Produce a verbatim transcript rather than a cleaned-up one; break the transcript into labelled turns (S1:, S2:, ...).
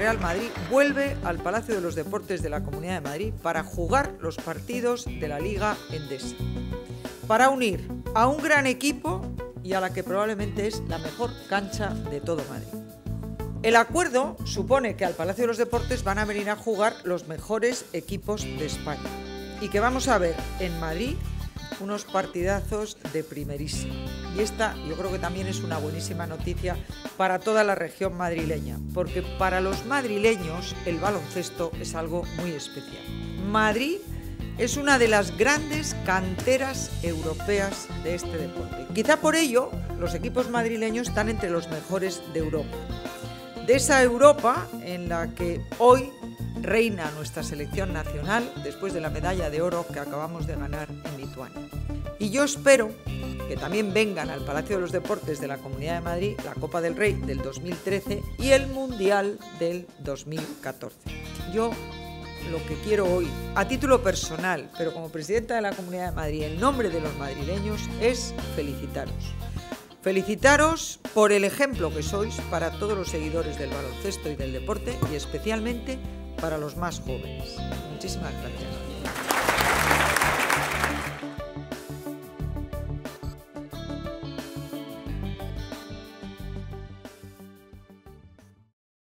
S1: Real Madrid vuelve al Palacio de los Deportes de la Comunidad de Madrid para jugar los partidos de la Liga Endesa, para unir a un gran equipo y a la que probablemente es la mejor cancha de todo Madrid. El acuerdo supone que al Palacio de los Deportes van a venir a jugar los mejores equipos de España y que vamos a ver en Madrid unos partidazos de primerísimo. Y esta yo creo que también es una buenísima noticia para toda la región madrileña, porque para los madrileños el baloncesto es algo muy especial. Madrid es una de las grandes canteras europeas de este deporte. Quizá por ello los equipos madrileños están entre los mejores de Europa. De esa Europa en la que hoy reina nuestra selección nacional después de la medalla de oro que acabamos de ganar en Lituania. Y yo espero que también vengan al Palacio de los Deportes de la Comunidad de Madrid la Copa del Rey del dos mil trece y el Mundial del dos mil catorce. Yo lo que quiero hoy, a título personal, pero como presidenta de la Comunidad de Madrid, en nombre de los madrileños, es felicitaros. Felicitaros por el ejemplo que sois para todos los seguidores del baloncesto y del deporte y especialmente para los más jóvenes. Muchísimas gracias.